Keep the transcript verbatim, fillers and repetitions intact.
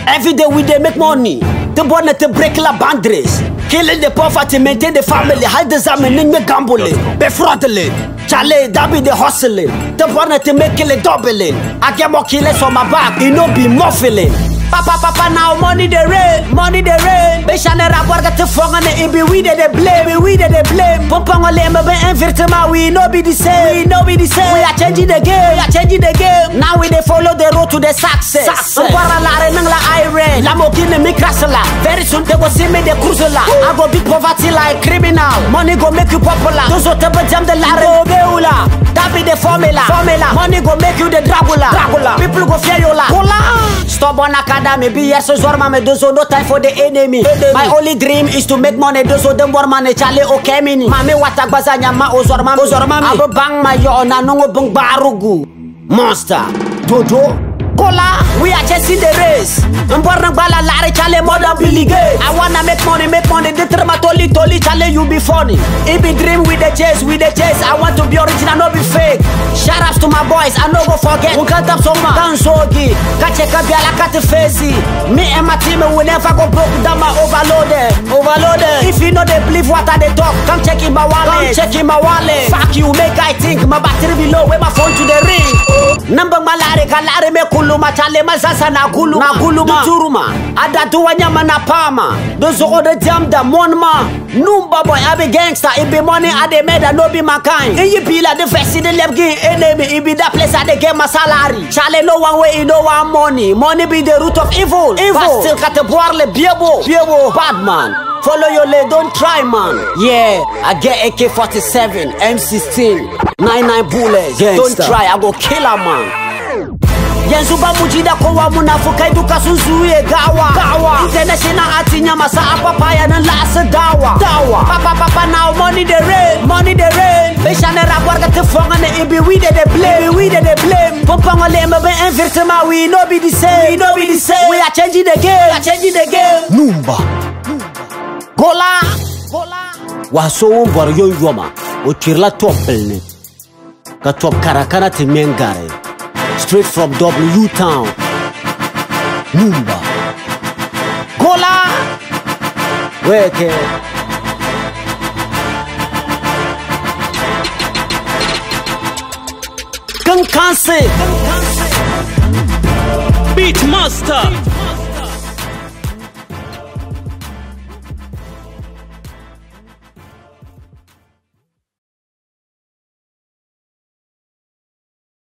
Every day we dey make money. The bonnet to break la boundaries. Killing the poverty, maintain the family. Hide the examining me gambling, befraudling. Charlie, that be the hustling. The bonnet to make kill it doubling. I get more killers on my back, it no be muffling. Papa, papa, now money the rain, money the rain. Beshane rapport get to fong and it be we that they blame, we that they blame. Pumpang a lame, but invertima, we no be the same, we no be the same. We are changing the game, we are changing the game. Now we they follow the road to the success. Umpara la renang la iron, Lamborghini mi crasala. Very soon they go see me the cruiser. I go beat poverty like criminal. Money go make you popular. Those who table jam the lare, beula. That be the formula, formula. Money go make you the Dracula, Dracula. People go fear you la. Stop on a maybe yes, so Zorma me dozo no time for the enemy. enemy. My only dream is to make money. Dozo dem war money chale okay mini. Mami watak bazanya ma ozorma ozorma. Abo bang ma yo na nungo bung barugu. Monster, Dodo, Cola. We are chasing the race. Important bala lare chale more than Billy Gates. I wanna make money, make money. The trema toli toli chale you be funny. It be dream with the chase, with the chase. I want to be original, not be fake. Shout outs to my boys, I no go forget. We can't have soma, Kansogi, Kacheka Biala Katefezi. Me and my team will never go broke down my overloaded, overloaded. If you know they believe what I they talk, come check in my wallet, come check in my wallet. Fuck you, make I think my battery below, with my phone to the ring. Number malare kalare me kuluma chale mazasa na guluma, na guluma, turuma. Adatu wanyama na pama. Those all the jam da monma. Numba boy, I be gangster. It be money I they made, I no be my kind. And you be like the first in the left game. Enemy, it be that place I they get my salary. Chale no one way, no one money. Money be the root of evil. Evil. But still got the boirle, biebo, biebo, bad man. Follow your leg, don't try, man. Yeah, I get A K forty-seven, M sixteen, ninety-nine bullets. Gangsta. Don't try, I go kill a man. Yenzuba mujida kwa munafuka iduka suzuye gawa gawa. International atinya masa apapaya na lasa dawa dawa. Papa papa now money the rain, money the rain. Beshane rapport get to fong and it be we that they blame, we that they blame. Pumpang a lame but invertima, we no be the same, we no be the same. We are changing the game, we are changing the game. Numba, Gola, Gola. Waso umbar yo yoma, o kirla top pelne. Ka top karakana te mengare. Straight from W Town, Numba, Gola, Weke, Kankanse, Beat Master.